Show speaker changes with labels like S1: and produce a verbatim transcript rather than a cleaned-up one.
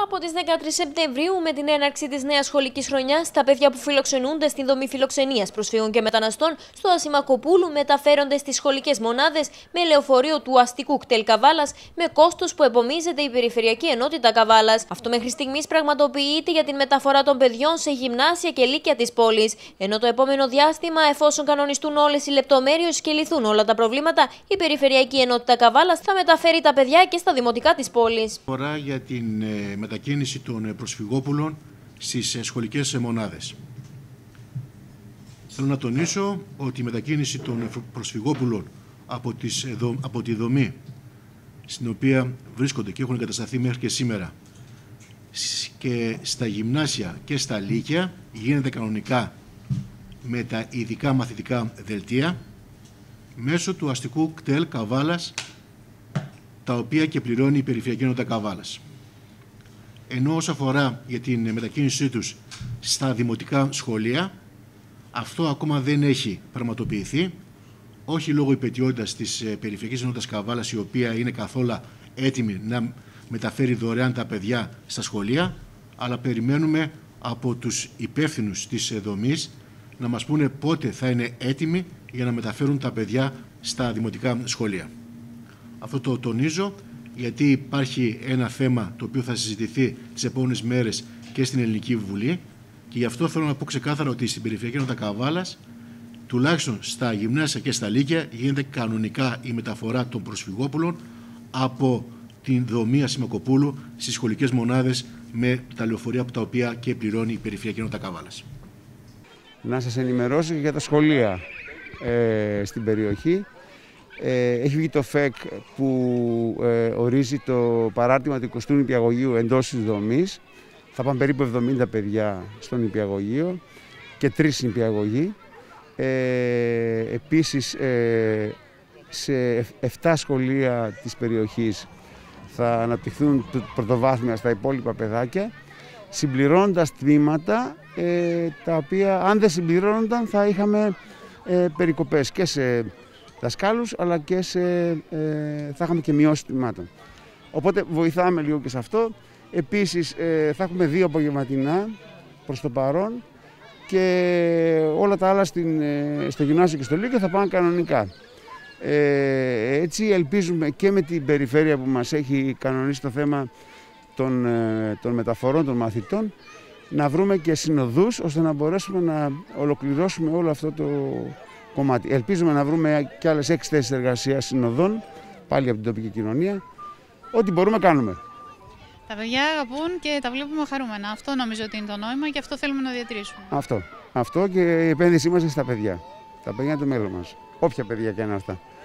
S1: Από τις δεκατρείς Σεπτεμβρίου, με την έναρξη της νέας σχολικής χρονιάς, τα παιδιά που φιλοξενούνται στην δομή φιλοξενίας προσφύγων και μεταναστών στο Ασημακοπούλου μεταφέρονται στις σχολικές μονάδες με λεωφορείο του αστικού κτέλ Καβάλας, με κόστος που επομίζεται η Περιφερειακή Ενότητα Καβάλας. Αυτό μέχρι στιγμής πραγματοποιείται για την μεταφορά των παιδιών σε γυμνάσια και λύκεια της πόλης. Ενώ το επόμενο διάστημα, εφόσον κανονιστούν όλες οι λεπτομέρειες και λυθούν όλα τα προβλήματα, η Περιφερειακή Ενότητα Καβάλας θα μεταφέρει τα παιδιά και στα δημοτικά της πόλης.
S2: Φορά για την ε, μετακίνηση των προσφυγόπουλων στις ε, σχολικές μονάδες. Θέλω να τονίσω ότι η μετακίνηση των προσφυγόπουλων από, τις, από τη δομή στην οποία βρίσκονται και έχουν εγκατασταθεί μέχρι και σήμερα και στα γυμνάσια και στα λύκεια γίνεται κανονικά με τα ειδικά μαθητικά δελτία μέσω του αστικού κτέλ Καβάλας, τα οποία και πληρώνει η Περιφερειακή Ενότητα Καβάλας. Ενώ όσο αφορά για την μετακίνησή τους στα δημοτικά σχολεία, αυτό ακόμα δεν έχει πραγματοποιηθεί, όχι λόγω υπαιτιότητας της Περιφερειακής Ενότητας Καβάλας, η οποία είναι καθόλου έτοιμη να μεταφέρει δωρεάν τα παιδιά στα σχολεία, αλλά περιμένουμε από τους υπεύθυνους της δομής να μας πούνε πότε θα είναι έτοιμοι για να μεταφέρουν τα παιδιά στα δημοτικά σχολεία. Αυτό το τονίζω γιατί υπάρχει ένα θέμα το οποίο θα συζητηθεί τις επόμενες μέρες και στην Ελληνική Βουλή και γι' αυτό θέλω να πω ξεκάθαρα ότι στην Περιφερειακή Ενότητα Καβάλας, τουλάχιστον στα γυμνάσια και στα λύκεια, γίνεται κανονικά η μεταφορά των προσφυγόπουλων από την δομή Ασημακοπούλου στις σχολικές μονάδες με τα λεωφορεία από τα οποία και πληρώνει η Περιφερειακή Ενότητα Καβάλας.
S3: Να σας ενημερώσω για τα σχολεία ε, στην περιοχή. Ε, έχει βγει το ΦΕΚ που ε, ορίζει το παράρτημα του εικοστού νηπιαγωγείου εντός της δομής. Θα πάνε περίπου εβδομήντα παιδιά στο νηπιαγωγείο και τρεις νηπιαγωγοί. Ε, επίσης, ε, σε επτά σχολεία της περιοχής θα αναπτυχθούν πρωτοβάθμια στα υπόλοιπα παιδάκια, συμπληρώνοντας τμήματα ε, τα οποία αν δεν συμπληρώνονταν θα είχαμε ε, περικοπές και σε δασκάλους, αλλά και σε, ε, θα είχαμε και μειώσει τμήματων. Οπότε βοηθάμε λίγο και σε αυτό. Επίσης ε, θα έχουμε δύο απογευματινά προς το παρόν και όλα τα άλλα στην, ε, στο γυμνάσιο και στο λύκειο θα πάνε κανονικά. Ε, έτσι ελπίζουμε και με την περιφέρεια που μας έχει κανονίσει το θέμα των, ε, των μεταφορών των μαθητών να βρούμε και συνοδούς ώστε να μπορέσουμε να ολοκληρώσουμε όλο αυτό το κομμάτι. Ελπίζουμε να βρούμε και άλλες έξι θέσεις εργασίας συνοδών, πάλι από την τοπική κοινωνία. Ό,τι μπορούμε κάνουμε.
S4: Τα παιδιά αγαπούν και τα βλέπουμε χαρούμενα. Αυτό νομίζω ότι είναι το νόημα και αυτό θέλουμε να διατηρήσουμε.
S3: Αυτό. Αυτό και η επένδυσή μας είναι στα παιδιά. Τα παιδιά είναι το μέλλον μας. Όποια παιδιά και είναι αυτά.